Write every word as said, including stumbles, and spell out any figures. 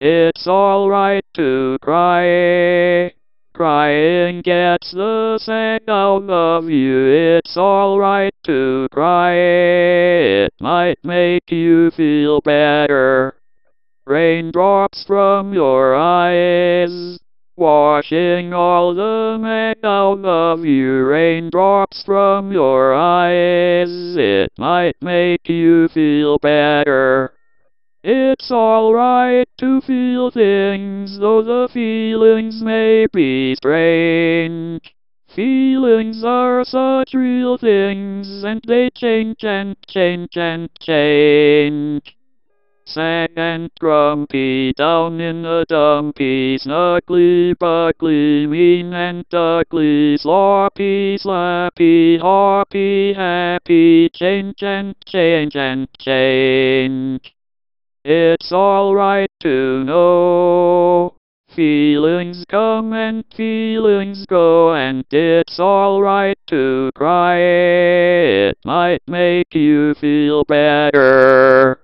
It's alright to cry. Crying gets the sand out of you. It's alright to cry. It might make you feel better. Raindrops from your eyes, washing all the mess out of you. Raindrops from your eyes, it might make you feel better. It's alright to feel things, though the feelings may be strange. Feelings are such real things, and they change and change and change. Sad and grumpy, down in the dumpy, snuggly, buggly, mean and ugly, sloppy, slappy, hoppy, happy, change and change and change. It's alright to know. Feelings come and feelings go, and it's alright to cry. It might make you feel better.